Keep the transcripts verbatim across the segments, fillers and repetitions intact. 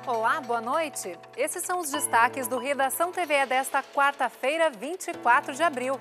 Olá, boa noite. Esses são os destaques do Redação T V desta quarta-feira, vinte e quatro de abril.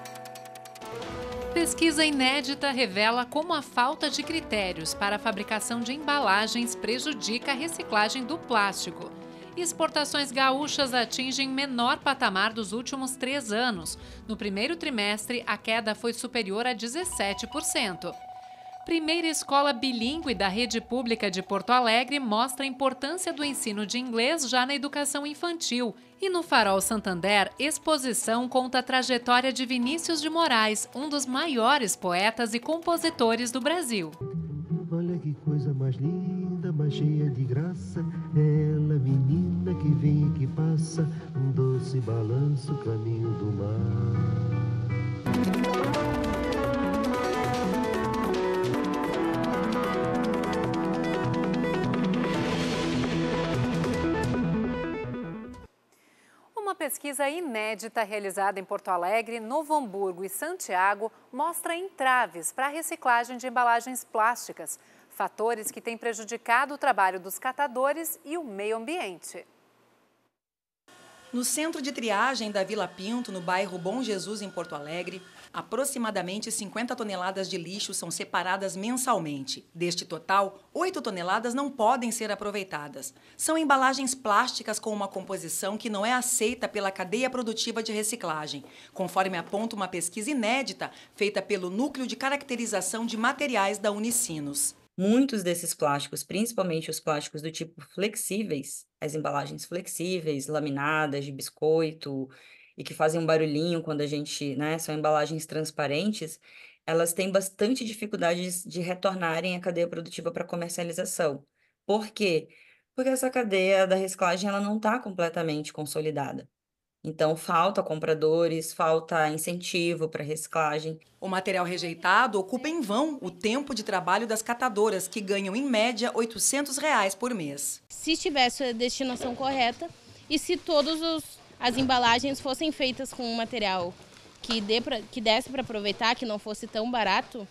Pesquisa inédita revela como a falta de critérios para a fabricação de embalagens prejudica a reciclagem do plástico. Exportações gaúchas atingem menor patamar dos últimos três anos. No primeiro trimestre, a queda foi superior a dezessete por cento. Primeira escola bilíngue da rede pública de Porto Alegre mostra a importância do ensino de inglês já na educação infantil. E no Farol Santander, exposição conta a trajetória de Vinícius de Moraes, um dos maiores poetas e compositores do Brasil. Olha que coisa mais linda, mais cheia de graça, ela menina que vem e que passa, um doce balanço, caminho do mar. Uma pesquisa inédita realizada em Porto Alegre, Novo Hamburgo e Santiago mostra entraves para a reciclagem de embalagens plásticas, fatores que têm prejudicado o trabalho dos catadores e o meio ambiente. No centro de triagem da Vila Pinto, no bairro Bom Jesus, em Porto Alegre, aproximadamente cinquenta toneladas de lixo são separadas mensalmente. Deste total, oito toneladas não podem ser aproveitadas. São embalagens plásticas com uma composição que não é aceita pela cadeia produtiva de reciclagem, conforme aponta uma pesquisa inédita feita pelo Núcleo de Caracterização de Materiais da Unicinos. Muitos desses plásticos, principalmente os plásticos do tipo flexíveis, as embalagens flexíveis, laminadas, de biscoito, e que fazem um barulhinho quando a gente, né, são embalagens transparentes, elas têm bastante dificuldade de retornarem à cadeia produtiva para comercialização. Por quê? Porque essa cadeia da reciclagem ela não está completamente consolidada. Então, falta compradores, falta incentivo para reciclagem. O material rejeitado ocupa em vão o tempo de trabalho das catadoras, que ganham, em média, oitocentos reais por mês. Se tivesse a destinação correta e se todas as embalagens fossem feitas com um material que, dê pra, que desse para aproveitar, que não fosse tão barato,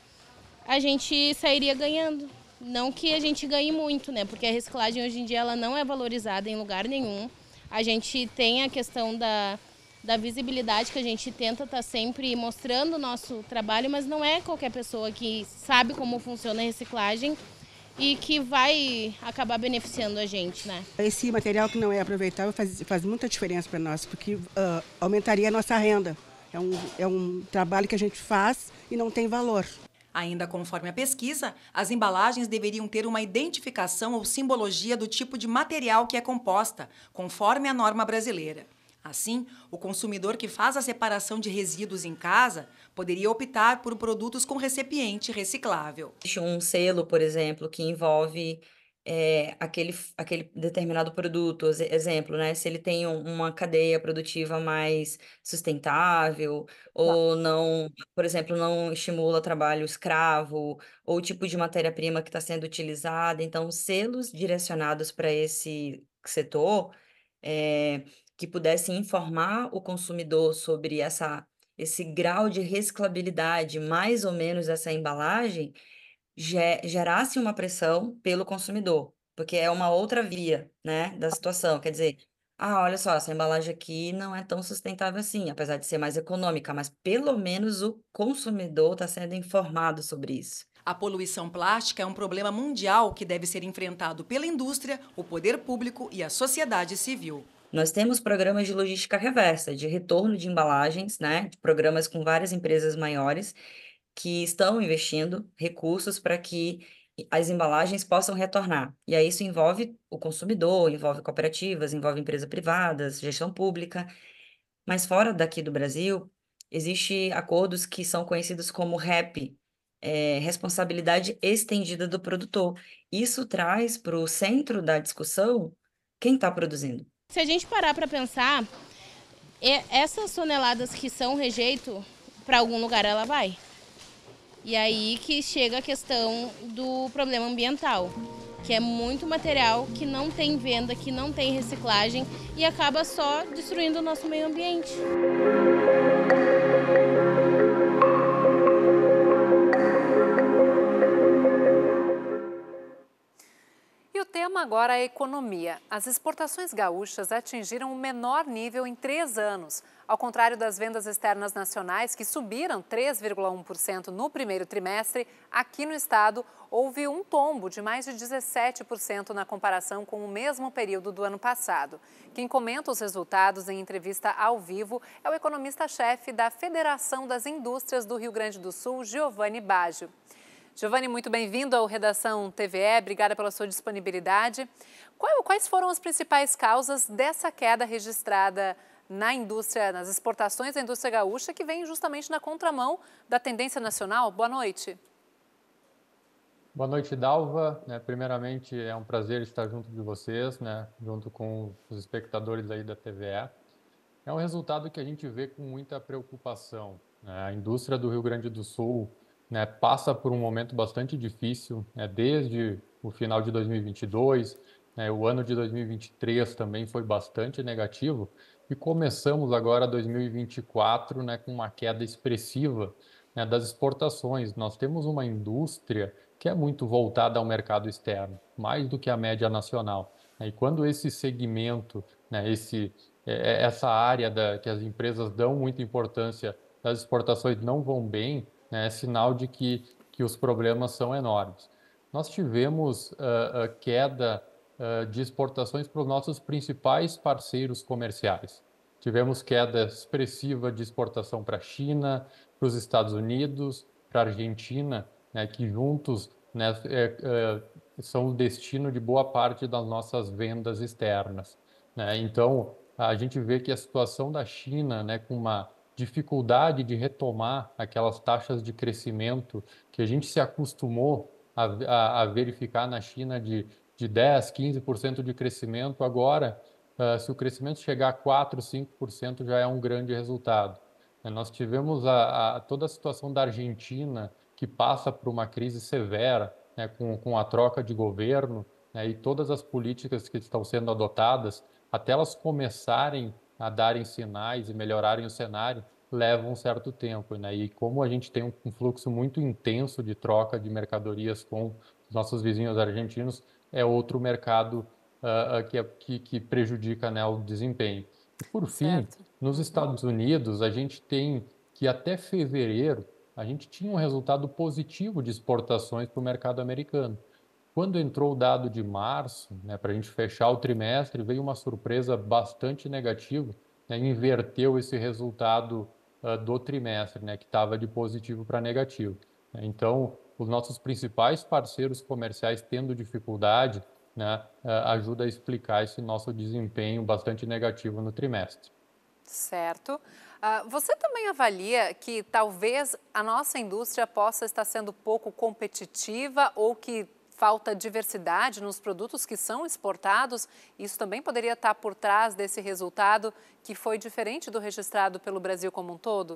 a gente sairia ganhando. Não que a gente ganhe muito, né? Porque a reciclagem hoje em dia ela não é valorizada em lugar nenhum. A gente tem a questão da, da visibilidade, que a gente tenta estar sempre mostrando o nosso trabalho, mas não é qualquer pessoa que sabe como funciona a reciclagem e que vai acabar beneficiando a gente, né? Esse material que não é aproveitável faz, faz muita diferença para nós, porque uh, aumentaria a nossa renda. É um, é um trabalho que a gente faz e não tem valor. Ainda conforme a pesquisa, as embalagens deveriam ter uma identificação ou simbologia do tipo de material que é composta, conforme a norma brasileira. Assim, o consumidor que faz a separação de resíduos em casa poderia optar por produtos com recipiente reciclável. Um selo, por exemplo, que envolve é, aquele, aquele determinado produto, exemplo, né? Se ele tem um, uma cadeia produtiva mais sustentável, ou não, por exemplo, não estimula trabalho escravo, ou o tipo de matéria-prima que está sendo utilizada. Então, selos direcionados para esse setor, é, que pudessem informar o consumidor sobre essa, esse grau de reciclabilidade, mais ou menos dessa embalagem, gerasse uma pressão pelo consumidor, porque é uma outra via, né, da situação. Quer dizer, ah, olha só, essa embalagem aqui não é tão sustentável assim, apesar de ser mais econômica, mas pelo menos o consumidor está sendo informado sobre isso. A poluição plástica é um problema mundial que deve ser enfrentado pela indústria, o poder público e a sociedade civil. Nós temos programas de logística reversa, de retorno de embalagens, né, programas com várias empresas maiores, que estão investindo recursos para que as embalagens possam retornar. E aí isso envolve o consumidor, envolve cooperativas, envolve empresas privadas, gestão pública. Mas fora daqui do Brasil, existem acordos que são conhecidos como REP, é, responsabilidade estendida do produtor. Isso traz para o centro da discussão quem está produzindo. Se a gente parar para pensar, essas toneladas que são rejeito, para algum lugar ela vai. E aí que chega a questão do problema ambiental, que é muito material que não tem venda, que não tem reciclagem e acaba só destruindo o nosso meio ambiente. E E o tema agora é a economia. As exportações gaúchas atingiram o menor nível em três anos. Ao contrário das vendas externas nacionais, que subiram três vírgula um por cento no primeiro trimestre, aqui no estado houve um tombo de mais de dezessete por cento na comparação com o mesmo período do ano passado. Quem comenta os resultados em entrevista ao vivo é o economista-chefe da Federação das Indústrias do Rio Grande do Sul, Giovanni Baggio. Giovanni, muito bem-vindo ao Redação T V E, obrigada pela sua disponibilidade. Quais foram as principais causas dessa queda registrada na indústria, nas exportações da indústria gaúcha, que vem justamente na contramão da tendência nacional? Boa noite. Boa noite, Dalva. Primeiramente, é um prazer estar junto de vocês, né, junto com os espectadores aí da T V E. É um resultado que a gente vê com muita preocupação. A indústria do Rio Grande do Sul, né, passa por um momento bastante difícil, né, desde o final de dois mil e vinte e dois, né, o ano de dois mil e vinte e três também foi bastante negativo, e começamos agora dois mil e vinte e quatro, né, com uma queda expressiva, né, das exportações. Nós temos uma indústria que é muito voltada ao mercado externo, mais do que a média nacional. E quando esse segmento, né, esse, essa área da, que as empresas dão muita importância das exportações não vão bem, né, é sinal de que, que os problemas são enormes. Nós tivemos uh, uh, queda uh, de exportações para os nossos principais parceiros comerciais. Tivemos queda expressiva de exportação para a China, para os Estados Unidos, para a Argentina, né, que juntos, né, é, é, são o destino de boa parte das nossas vendas externas, né? Então, a gente vê que a situação da China, né, com uma dificuldade de retomar aquelas taxas de crescimento que a gente se acostumou a, a, a verificar na China de, de dez, quinze por cento de crescimento, agora, uh, se o crescimento chegar a quatro, cinco por cento já é um grande resultado. Nós tivemos a, a, toda a situação da Argentina, que passa por uma crise severa, né, com, com a troca de governo, né, e todas as políticas que estão sendo adotadas, até elas começarem a darem sinais e melhorarem o cenário, leva um certo tempo, né? E como a gente tem um fluxo muito intenso de troca de mercadorias com os nossos vizinhos argentinos, é outro mercado uh, que, que, que prejudica, né, o desempenho. E por fim, certo. Nos Estados Unidos, a gente tem que até fevereiro, a gente tinha um resultado positivo de exportações para o mercado americano. Quando entrou o dado de março, né, para a gente fechar o trimestre, veio uma surpresa bastante negativa, né, inverteu esse resultado uh, do trimestre, né, que estava de positivo para negativo. Então, os nossos principais parceiros comerciais tendo dificuldade, né, uh, ajuda a explicar esse nosso desempenho bastante negativo no trimestre. Certo. Uh, você também avalia que talvez a nossa indústria possa estar sendo pouco competitiva ou que falta diversidade nos produtos que são exportados? Isso também poderia estar por trás desse resultado que foi diferente do registrado pelo Brasil como um todo?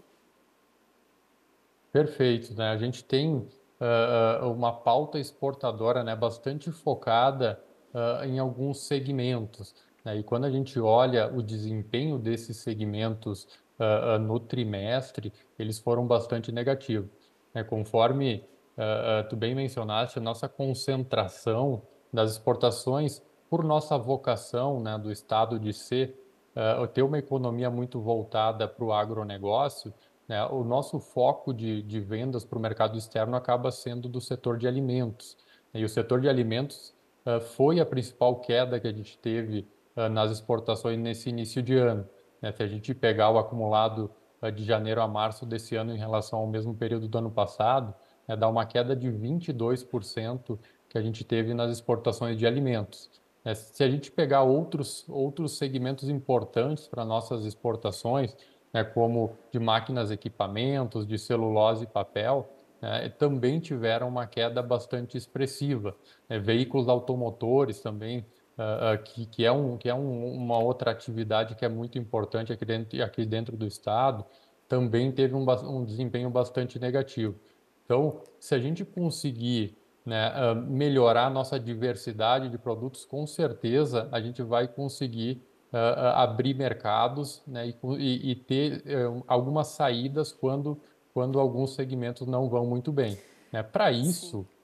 Perfeito, né? A gente tem uh, uma pauta exportadora, né, bastante focada uh, em alguns segmentos, né? E quando a gente olha o desempenho desses segmentos uh, uh, no trimestre, eles foram bastante negativos, né? Conforme Uh, uh, tu bem mencionaste, a nossa concentração das exportações, por nossa vocação, né, do Estado de ser, uh, ter uma economia muito voltada para o agronegócio, né, o nosso foco de, de vendas para o mercado externo acaba sendo do setor de alimentos. E o setor de alimentos uh, foi a principal queda que a gente teve uh, nas exportações nesse início de ano, né? Se a gente pegar o acumulado uh, de janeiro a março desse ano em relação ao mesmo período do ano passado, É, dá uma queda de vinte e dois por cento que a gente teve nas exportações de alimentos. É, se a gente pegar outros, outros segmentos importantes para nossas exportações, né, como de máquinas e equipamentos, de celulose e papel, né, também tiveram uma queda bastante expressiva. É, veículos automotores também, uh, uh, que, que é, um, que é um, uma outra atividade que é muito importante aqui dentro, aqui dentro do estado, também teve um, um desempenho bastante negativo. Então, se a gente conseguir, né, uh, melhorar a nossa diversidade de produtos, com certeza a gente vai conseguir uh, uh, abrir mercados, né, e, e, e ter uh, algumas saídas quando, quando alguns segmentos não vão muito bem, né? Para isso,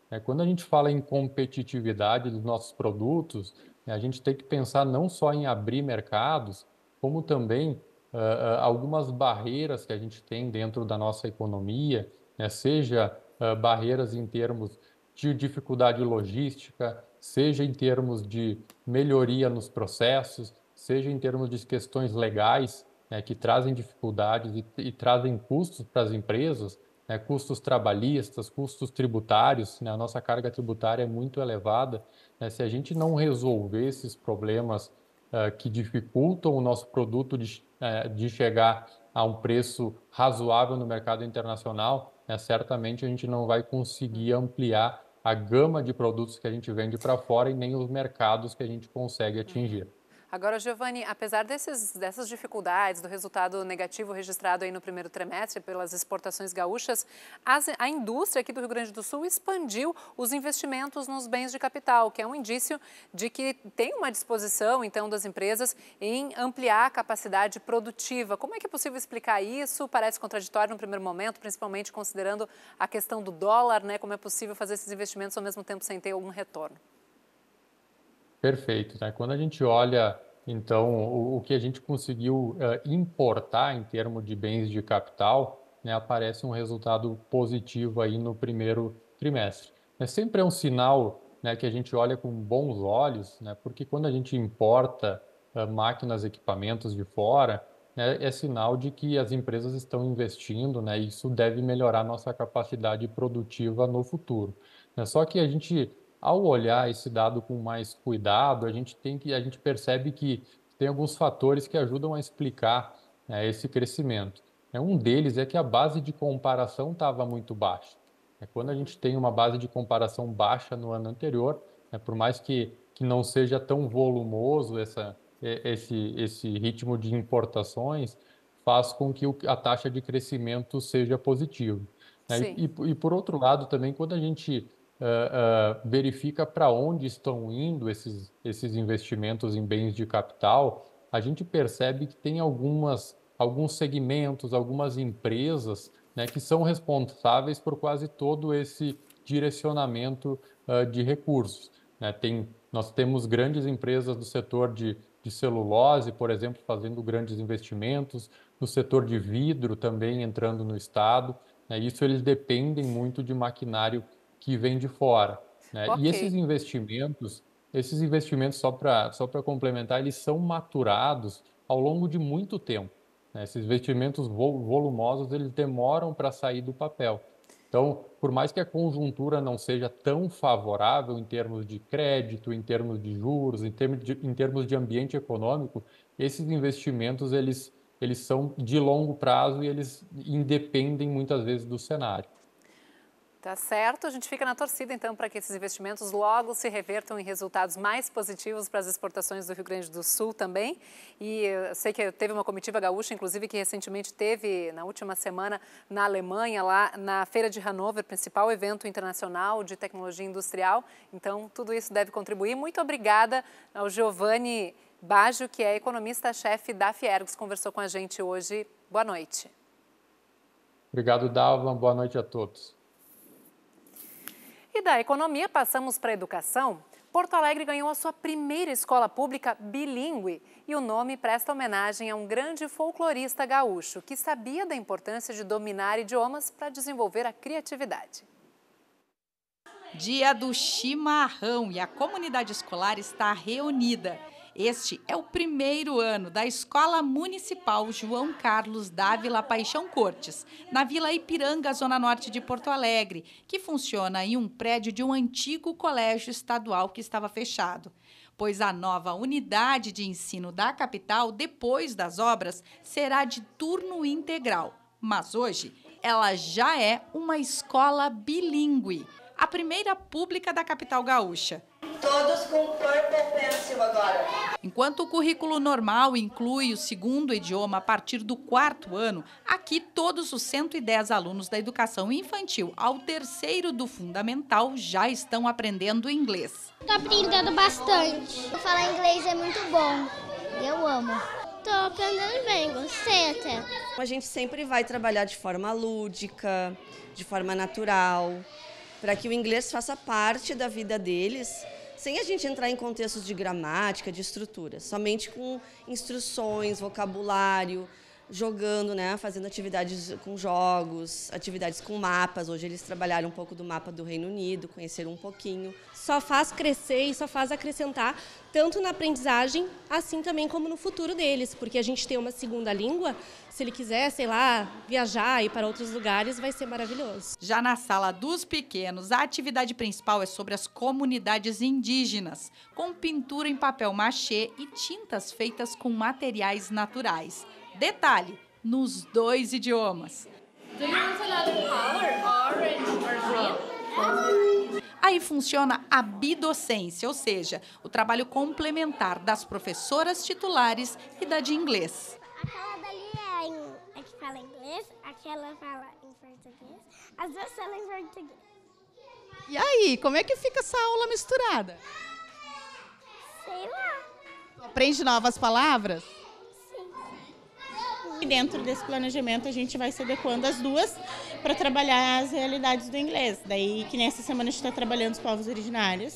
É, quando a gente fala em competitividade dos nossos produtos, né, a gente tem que pensar não só em abrir mercados, como também uh, uh, algumas barreiras que a gente tem dentro da nossa economia, né, seja uh, barreiras em termos de dificuldade logística, seja em termos de melhoria nos processos, seja em termos de questões legais, né, que trazem dificuldades e, e trazem custos para as empresas, né, custos trabalhistas, custos tributários, né, a nossa carga tributária é muito elevada. Né, se a gente não resolver esses problemas uh, que dificultam o nosso produto de, uh, de chegar a um preço razoável no mercado internacional, né, certamente a gente não vai conseguir ampliar a gama de produtos que a gente vende para fora e nem os mercados que a gente consegue atingir. Agora, Giovanni, apesar desses, dessas dificuldades, do resultado negativo registrado aí no primeiro trimestre pelas exportações gaúchas, as, a indústria aqui do Rio Grande do Sul expandiu os investimentos nos bens de capital, que é um indício de que tem uma disposição, então, das empresas em ampliar a capacidade produtiva. Como é que é possível explicar isso? Parece contraditório no primeiro momento, principalmente considerando a questão do dólar, né? Como é possível fazer esses investimentos ao mesmo tempo sem ter algum retorno? Perfeito, né? Quando a gente olha, então, o, o que a gente conseguiu uh, importar em termos de bens de capital, né, aparece um resultado positivo aí no primeiro trimestre. É sempre é um sinal, né, que a gente olha com bons olhos, né, porque quando a gente importa uh, máquinas, equipamentos de fora, né, é sinal de que as empresas estão investindo, né, e isso deve melhorar nossa capacidade produtiva no futuro. Né? Só que a gente ao olhar esse dado com mais cuidado, a gente tem que a gente percebe que tem alguns fatores que ajudam a explicar, né, esse crescimento. Um deles é que a base de comparação estava muito baixa. Quando a gente tem uma base de comparação baixa no ano anterior, né, por mais que, que não seja tão volumoso essa, esse, esse ritmo de importações, faz com que a taxa de crescimento seja positiva. Né? E, e, por outro lado, também, quando a gente Uh, uh, verifica para onde estão indo esses, esses investimentos em bens de capital, a gente percebe que tem algumas, alguns segmentos, algumas empresas, né, que são responsáveis por quase todo esse direcionamento uh, de recursos. Né? Tem, nós temos grandes empresas do setor de, de celulose, por exemplo, fazendo grandes investimentos, no setor de vidro também entrando no estado. Né? Isso eles dependem muito de maquinário que vem de fora, né? Okay. E esses investimentos, esses investimentos só para só para complementar, eles são maturados ao longo de muito tempo. Né? Esses investimentos volumosos, eles demoram para sair do papel. Então, por mais que a conjuntura não seja tão favorável em termos de crédito, em termos de juros, em termos de, em termos de ambiente econômico, esses investimentos eles eles são de longo prazo e eles independem muitas vezes do cenário. Tá certo, a gente fica na torcida então para que esses investimentos logo se revertam em resultados mais positivos para as exportações do Rio Grande do Sul também. E eu sei que teve uma comitiva gaúcha, inclusive, que recentemente teve na última semana na Alemanha, lá na Feira de Hannover, principal evento internacional de tecnologia industrial. Então, tudo isso deve contribuir. Muito obrigada ao Giovanni Baggio, que é economista-chefe da Fiergs, conversou com a gente hoje. Boa noite. Obrigado, Dalva. Boa noite a todos. E da economia, passamos para a educação. Porto Alegre ganhou a sua primeira escola pública bilíngue e o nome presta homenagem a um grande folclorista gaúcho que sabia da importância de dominar idiomas para desenvolver a criatividade. Dia do chimarrão e a comunidade escolar está reunida. Este é o primeiro ano da Escola Municipal João Carlos Dávila Paixão Cortes, na Vila Ipiranga, zona norte de Porto Alegre, que funciona em um prédio de um antigo colégio estadual que estava fechado. Pois a nova unidade de ensino da capital, depois das obras, será de turno integral. Mas hoje, ela já é uma escola bilíngue, a primeira pública da capital gaúcha. Todos com purple pencil agora. Enquanto o currículo normal inclui o segundo idioma a partir do quarto ano, aqui todos os cento e dez alunos da educação infantil ao terceiro do fundamental já estão aprendendo inglês. Estou aprendendo bastante. Falar inglês é muito bom. Eu amo. Estou aprendendo bem, gostei até. A gente sempre vai trabalhar de forma lúdica, de forma natural. para que o inglês faça parte da vida deles, sem a gente entrar em contextos de gramática, de estrutura, somente com instruções, vocabulário, jogando, né, fazendo atividades com jogos, atividades com mapas. Hoje eles trabalharam um pouco do mapa do Reino Unido, conheceram um pouquinho. Só faz crescer e só faz acrescentar, tanto na aprendizagem, assim também como no futuro deles, porque a gente tem uma segunda língua, se ele quiser, sei lá, viajar e ir para outros lugares, vai ser maravilhoso. Já na sala dos pequenos, a atividade principal é sobre as comunidades indígenas, com pintura em papel machê e tintas feitas com materiais naturais. Detalhe, nos dois idiomas. Aí funciona a bidocência, ou seja, o trabalho complementar das professoras titulares e da de inglês. Aquela dali é, em, é que fala inglês, aquela fala em português, as duas falam em português. E aí, como é que fica essa aula misturada? Sei lá. Tu aprende novas palavras? E dentro desse planejamento a gente vai se adequando as duas para trabalhar as realidades do inglês. Daí que nessa semana a gente está trabalhando os povos originários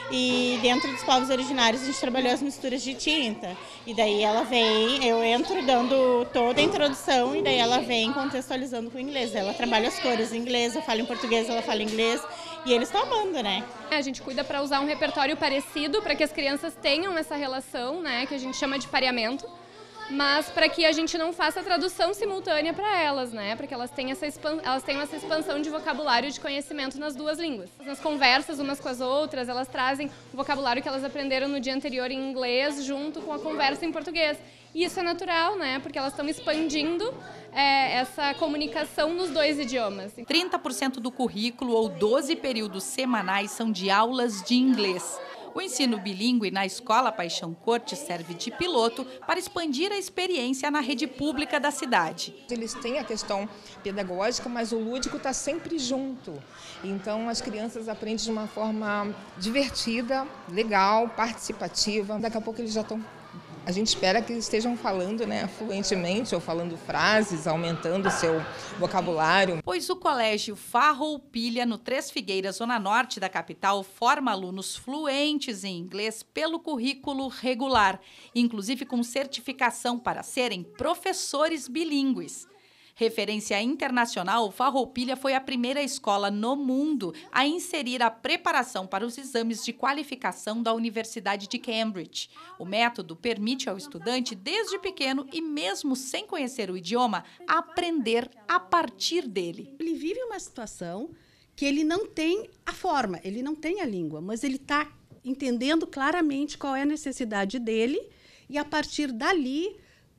e dentro dos povos originários a gente trabalhou as misturas de tinta. E daí ela vem, eu entro dando toda a introdução e daí ela vem contextualizando com o inglês. Ela trabalha as cores em inglês, eu falo em português, ela fala em inglês e eles estão amando, né? A gente cuida para usar um repertório parecido para que as crianças tenham essa relação, né, que a gente chama de pareamento. Mas para que a gente não faça a tradução simultânea para elas, né? Para que elas tenham, essa expansão, elas tenham essa expansão de vocabulário e de conhecimento nas duas línguas. Nas conversas umas com as outras, elas trazem o vocabulário que elas aprenderam no dia anterior em inglês junto com a conversa em português. E isso é natural, né? Porque elas estão expandindo é, essa comunicação nos dois idiomas. trinta por cento do currículo ou doze períodos semanais são de aulas de inglês. O ensino bilíngue na Escola Paixão Cortes serve de piloto para expandir a experiência na rede pública da cidade. Eles têm a questão pedagógica, mas o lúdico está sempre junto. Então, as crianças aprendem de uma forma divertida, legal, participativa. Daqui a pouco eles já estão... A gente espera que eles estejam falando, né, fluentemente ou falando frases, aumentando o seu vocabulário. Pois o colégio Farroupilha, no Três Figueiras, zona norte da capital, forma alunos fluentes em inglês pelo currículo regular, inclusive com certificação para serem professores bilíngues. Referência internacional, Farroupilha foi a primeira escola no mundo a inserir a preparação para os exames de qualificação da Universidade de Cambridge. O método permite ao estudante, desde pequeno e mesmo sem conhecer o idioma, aprender a partir dele. Ele vive uma situação que ele não tem a forma, ele não tem a língua, mas ele está entendendo claramente qual é a necessidade dele e, a partir dali,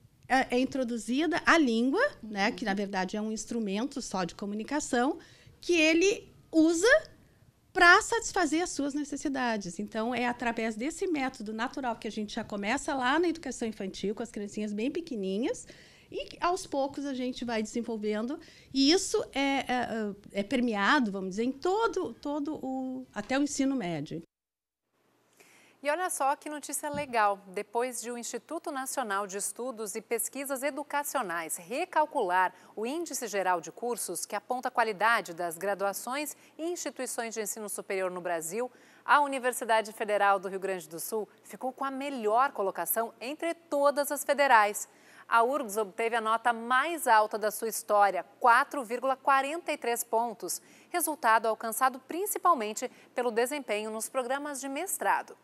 é introduzida a língua, né, que na verdade é um instrumento só de comunicação, que ele usa para satisfazer as suas necessidades. Então, é através desse método natural que a gente já começa lá na educação infantil, com as criancinhas bem pequenininhas, e aos poucos a gente vai desenvolvendo. E isso é, é, é permeado, vamos dizer, em todo, todo o, até o ensino médio. E olha só que notícia legal. Depois de o Instituto Nacional de Estudos e Pesquisas Educacionais recalcular o Índice Geral de Cursos, que aponta a qualidade das graduações e instituições de ensino superior no Brasil, a Universidade Federal do Rio Grande do Sul ficou com a melhor colocação entre todas as federais. A U R G S obteve a nota mais alta da sua história, quatro vírgula quarenta e três pontos, resultado alcançado principalmente pelo desempenho nos programas de mestrado.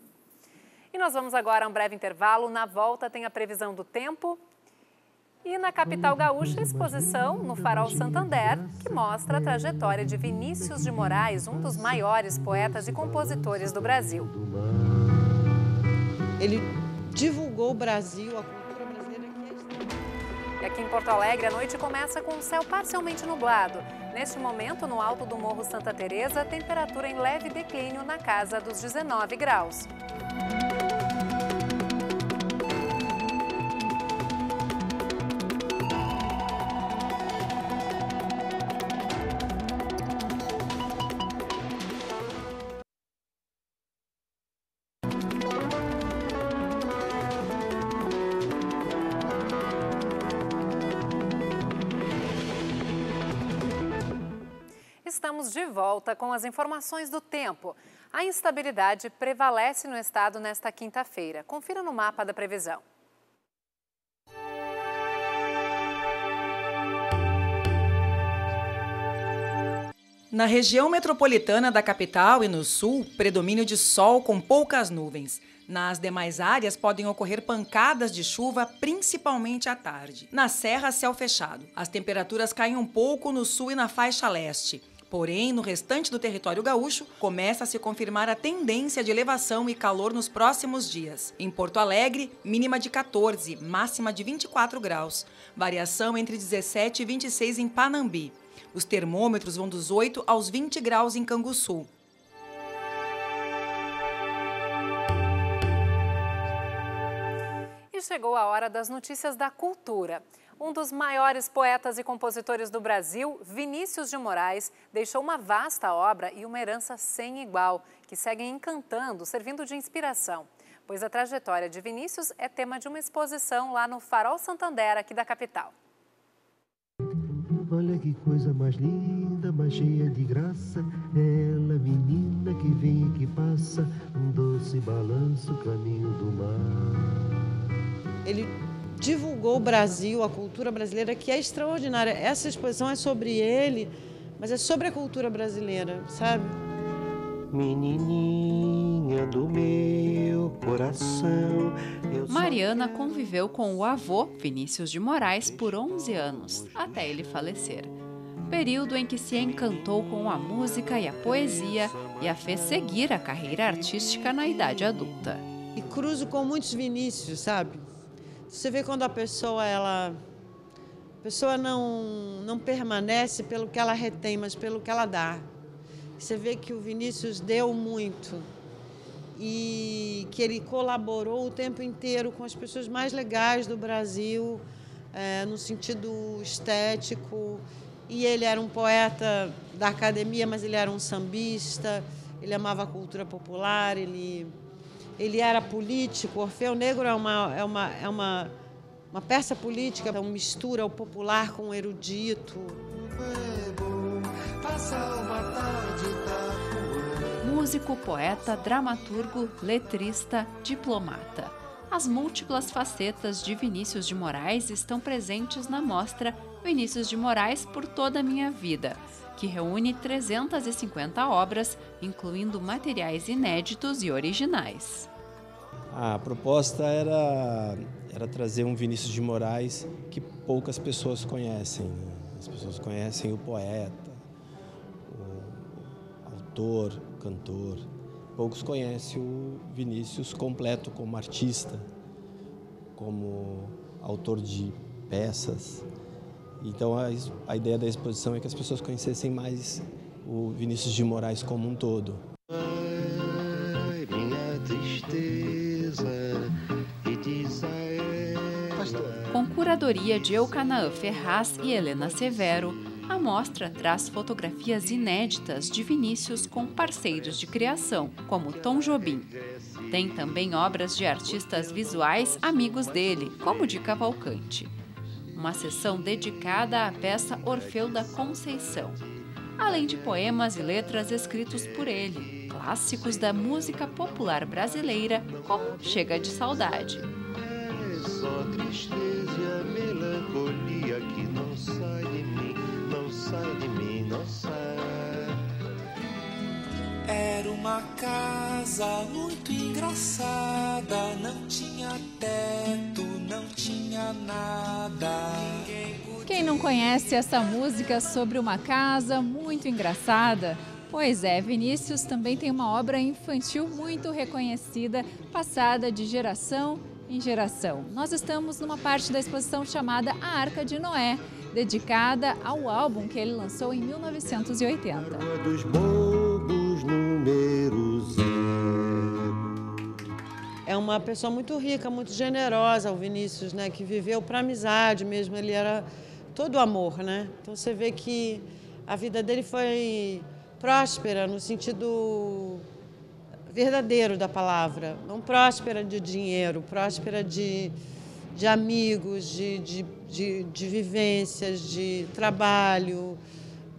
E nós vamos agora a um breve intervalo. Na volta tem a previsão do tempo. E na capital gaúcha, a exposição no Farol Santander, que mostra a trajetória de Vinícius de Moraes, um dos maiores poetas e compositores do Brasil. Ele divulgou o Brasil, a cultura brasileira que é... E aqui em Porto Alegre, a noite começa com o céu parcialmente nublado. Neste momento, no alto do Morro Santa Teresa, a temperatura em leve declínio na casa dos dezenove graus. estamos de volta com as informações do tempo. A instabilidade prevalece no estado nesta quinta-feira. Confira no mapa da previsão. Na região metropolitana da capital e no sul, predomínio de sol com poucas nuvens. Nas demais áreas podem ocorrer pancadas de chuva, principalmente à tarde. Na serra, céu fechado. As temperaturas caem um pouco no sul e na faixa leste. Porém, no restante do território gaúcho, começa a se confirmar a tendência de elevação e calor nos próximos dias. Em Porto Alegre, mínima de quatorze, máxima de vinte e quatro graus. Variação entre dezessete e vinte e seis em Panambi. Os termômetros vão dos oito aos vinte graus em Canguçu. E chegou a hora das notícias da cultura. Um dos maiores poetas e compositores do Brasil, Vinícius de Moraes, deixou uma vasta obra e uma herança sem igual, que seguem encantando, servindo de inspiração. Pois a trajetória de Vinícius é tema de uma exposição lá no Farol Santander, aqui da capital. Olha que coisa mais linda, mais cheia de graça, ela menina que vem e que passa, um doce balanço, caminho do mar. Ele divulgou o Brasil, a cultura brasileira, que é extraordinária. Essa exposição é sobre ele, mas é sobre a cultura brasileira, sabe? Menininha do meu coração. Mariana conviveu com o avô, Vinícius de Moraes, por onze anos, até ele falecer. Período em que se encantou com a música e a poesia e a fez seguir a carreira artística na idade adulta. E cruzo com muitos Vinícius, sabe? Você vê quando a pessoa, ela, a pessoa não, não permanece pelo que ela retém, mas pelo que ela dá. Você vê que o Vinícius deu muito e que ele colaborou o tempo inteiro com as pessoas mais legais do Brasil, é, no sentido estético. E ele era um poeta da academia, mas ele era um sambista, ele amava a cultura popular, ele, ele era político. Orfeu Negro é uma, é uma, é uma, uma peça política, então mistura o popular com o erudito. Músico, poeta, dramaturgo, letrista, diplomata. As múltiplas facetas de Vinícius de Moraes estão presentes na mostra Vinícius de Moraes por toda a minha vida, que reúne trezentas e cinquenta obras, incluindo materiais inéditos e originais. A proposta era, era trazer um Vinícius de Moraes que poucas pessoas conhecem. Né? As pessoas conhecem o poeta, o autor, o cantor. Poucos conhecem o Vinícius completo como artista, como autor de peças. Então a, a ideia da exposição é que as pessoas conhecessem mais o Vinícius de Moraes como um todo. Ai, minha tristeza, e diz a ela... Com curadoria de Eucanaã Ferraz e Helena Severo, a mostra traz fotografias inéditas de Vinícius com parceiros de criação, como Tom Jobim. Tem também obras de artistas visuais amigos dele, como de Cavalcante. Uma seção dedicada à peça Orfeu da Conceição, além de poemas e letras escritos por ele, clássicos da música popular brasileira, como Chega de Saudade. É só tristeza e a melancolia que não sai de mim, não sai de mim, não sai. Era uma casa muito engraçada, não tinha teto, não tinha nada. Quem não conhece essa música sobre uma casa muito engraçada? Pois é, Vinícius também tem uma obra infantil muito reconhecida, passada de geração em geração. Nós estamos numa parte da exposição chamada A Arca de Noé, dedicada ao álbum que ele lançou em mil novecentos e oitenta. Dos bobos, número zero. É uma pessoa muito rica, muito generosa, o Vinícius, né, que viveu para amizade mesmo, ele era todo amor, né? Então você vê que a vida dele foi próspera no sentido verdadeiro da palavra, não próspera de dinheiro, próspera de, de amigos, de, de, de, de vivências, de trabalho,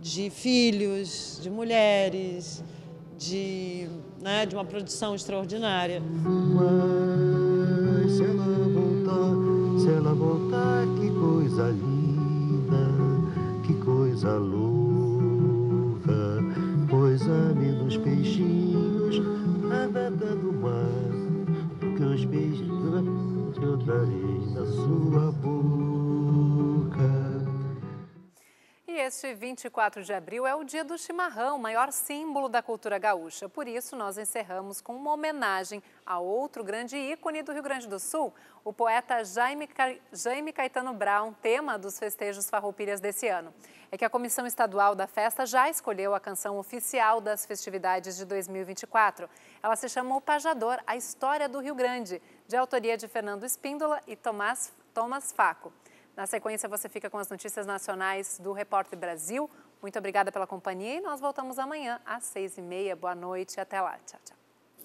de filhos, de mulheres, de, né, de uma produção extraordinária. Mas se ela voltar, se ela voltar, que coisa linda, que coisa louca, pois há menos peixinhos na nada do mar, que os beijos eu darei na sua boca. E este vinte e quatro de abril é o dia do chimarrão, maior símbolo da cultura gaúcha. Por isso, nós encerramos com uma homenagem a outro grande ícone do Rio Grande do Sul, o poeta Jaime, Ca... Jaime Caetano Brown, tema dos festejos farroupilhas desse ano. É que a Comissão Estadual da Festa já escolheu a canção oficial das festividades de dois mil e vinte e quatro. Ela se chama O Pajador, a História do Rio Grande, de autoria de Fernando Espíndola e Tomás, Thomas Faco. Na sequência, você fica com as notícias nacionais do Repórter Brasil. Muito obrigada pela companhia e nós voltamos amanhã às seis e meia. Boa noite e até lá. Tchau, tchau.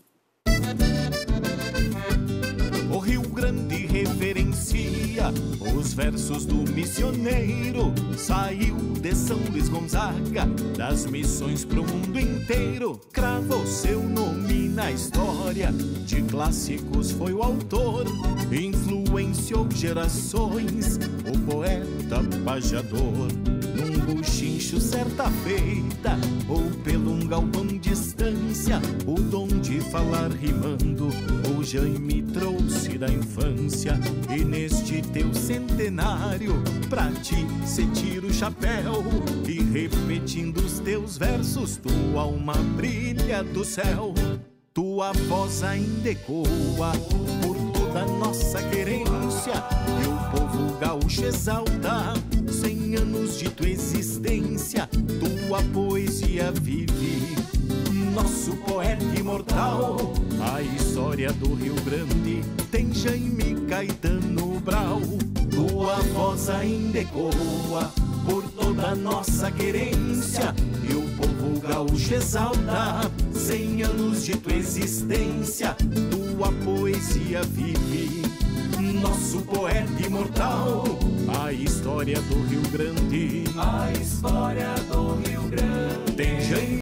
O Rio Grande reverencia os versos do missioneiro. Saiu de São Luís Gonzaga, das missões pro mundo inteiro. Cravou seu nome na história, de clássicos foi o autor. Influenciou gerações, o poeta pajador. Num buchincho certa feita, ou pelo um galpão distância, o dom de falar rimando, o Jaime trouxe da infância. E neste teu centenário, pra ti cê tira o chapéu, e repetindo os teus versos, tua alma brilha do céu. Tua voz ainda ecoa por toda a nossa querência, e o povo gaúcho exalta cem anos de tua existência. Tua poesia vive, nosso poeta imortal. A história do Rio Grande tem Jaime Caetano Brown. Tua voz ainda ecoa por toda a nossa querência, e o povo gaúcho exalta cem anos de tua existência. Tua poesia vive, nosso poeta imortal. A história do Rio Grande, a história do Rio Grande tem Jaime